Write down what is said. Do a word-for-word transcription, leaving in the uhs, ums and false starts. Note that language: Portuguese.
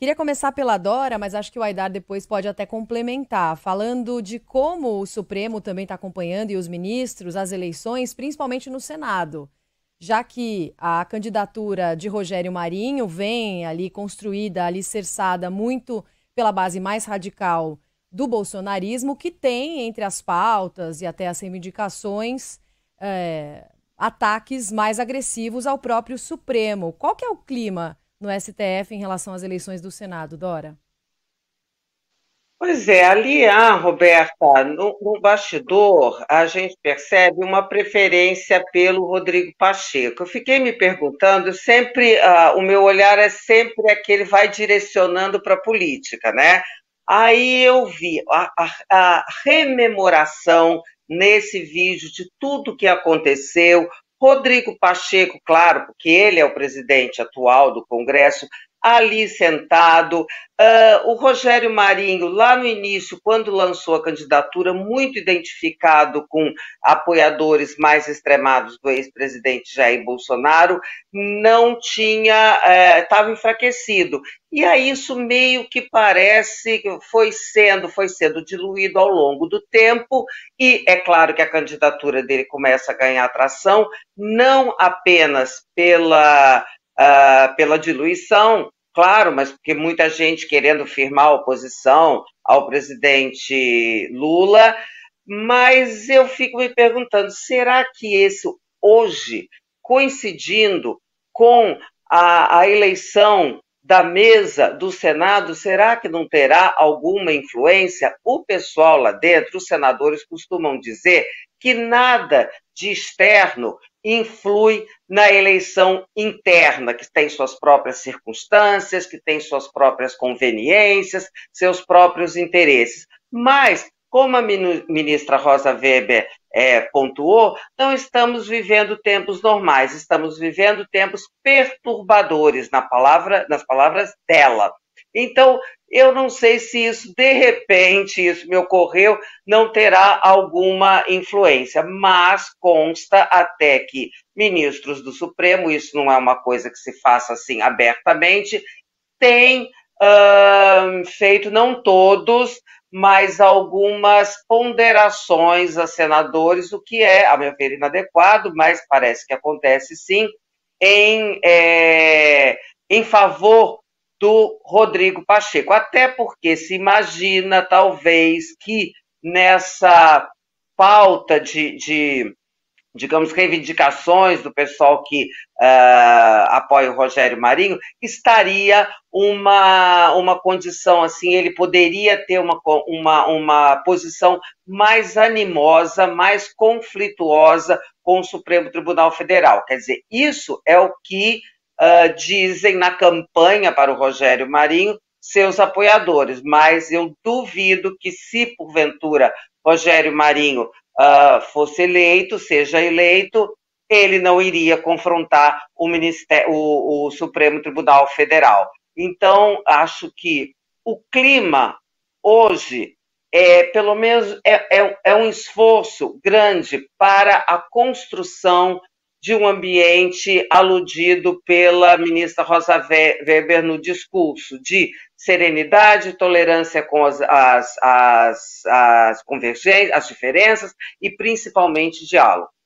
Queria começar pela Dora, mas acho que o Aidar depois pode até complementar, falando de como o Supremo também está acompanhando e os ministros as eleições, principalmente no Senado, já que a candidatura de Rogério Marinho vem ali construída, alicerçada muito pela base mais radical do bolsonarismo, que tem entre as pautas e até as reivindicações é, ataques mais agressivos ao próprio Supremo. Qual que é o clima no S T F em relação às eleições do Senado, Dora? Pois é, ali, ah, Roberta, no, no bastidor, a gente percebe uma preferência pelo Rodrigo Pacheco. Eu fiquei me perguntando, sempre, ah, o meu olhar é sempre aquele vai direcionando para a política, né? Aí eu vi a, a, a rememoração nesse vídeo de tudo que aconteceu. Rodrigo Pacheco, claro, porque ele é o presidente atual do Congresso, ali sentado. Uh, o Rogério Marinho, lá no início, quando lançou a candidatura, muito identificado com apoiadores mais extremados do ex-presidente Jair Bolsonaro, não tinha, estava uh, enfraquecido. E aí isso meio que parece que foi sendo, foi sendo diluído ao longo do tempo, e é claro que a candidatura dele começa a ganhar atração, não apenas pela, uh, pela diluição, claro, mas porque muita gente querendo firmar oposição ao presidente Lula, mas eu fico me perguntando, será que esse hoje, coincidindo com a, a eleição da mesa do Senado, será que não terá alguma influência? O pessoal lá dentro, os senadores costumam dizer que nada de externo influi na eleição interna, que tem suas próprias circunstâncias, que tem suas próprias conveniências, seus próprios interesses. Mas, como a ministra Rosa Weber é, pontuou, não estamos vivendo tempos normais, estamos vivendo tempos perturbadores, na palavra, nas palavras dela. Então, eu não sei se isso, de repente, isso me ocorreu, não terá alguma influência, mas consta até que ministros do Supremo, isso não é uma coisa que se faça assim abertamente, têm uh, feito, não todos, mas algumas ponderações a senadores, o que é, a meu ver, inadequado, mas parece que acontece sim, em, é, em favor do Rodrigo Pacheco. Até porque se imagina, talvez, que nessa pauta de, de digamos, reivindicações do pessoal que uh, apoia o Rogério Marinho, estaria uma, uma condição assim, ele poderia ter uma, uma, uma posição mais animosa, mais conflituosa com o Supremo Tribunal Federal. Quer dizer, isso é o que uh, dizem na campanha para o Rogério Marinho seus apoiadores, mas eu duvido que se, porventura, Rogério Marinho Uh, fosse eleito, seja eleito, ele não iria confrontar o, Ministério, o, o Supremo Tribunal Federal. Então, acho que o clima hoje é, pelo menos, é, é, é um esforço grande para a construção de um ambiente aludido pela ministra Rosa Weber no discurso de serenidade, tolerância com as, as, as, as convergências, as diferenças e principalmente diálogo.